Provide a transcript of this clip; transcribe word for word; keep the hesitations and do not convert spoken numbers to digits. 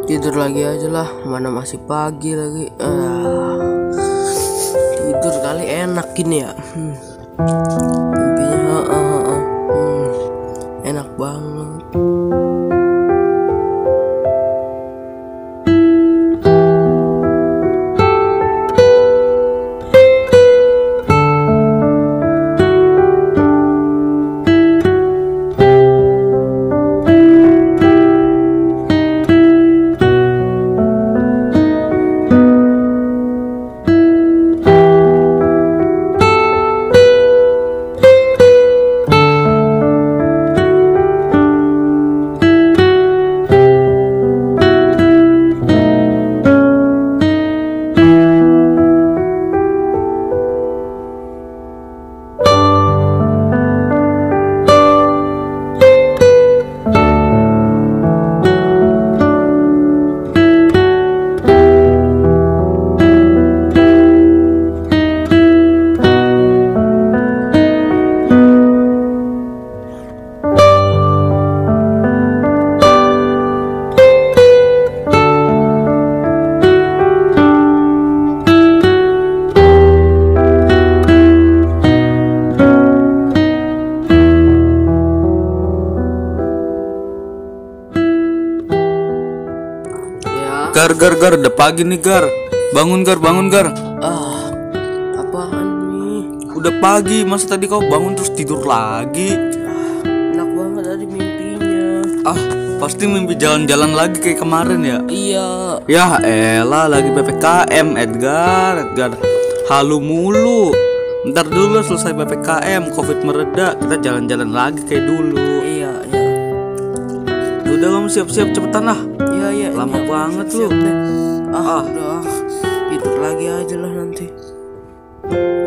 Tidur lagi aja lah, mana masih pagi lagi. Ah, tidur kali enak gini ya. Hmm. Mimpinya, ah, ah, ah. Hmm. Enak banget. Gar, gar, gar, udah pagi nih Gar. Bangun Gar, bangun Gar. Ah, apaan nih? Udah pagi, masa tadi kau bangun terus tidur lagi? Ah, enak banget tadi mimpinya. Ah, pasti mimpi jalan-jalan lagi kayak kemarin ya? Iya. Ya elah, lagi P P K M Edgar, Edgar. Halu mulu. Ntar dulu selesai P P K M, Covid mereda, kita jalan-jalan lagi kayak dulu. Iya, iya. Udah kamu siap-siap cepetan lah. Iya, iya. Lama ini aku banget siap-siap lu. deh. Ah, Ah. udah. Tidur lagi aja lah nanti.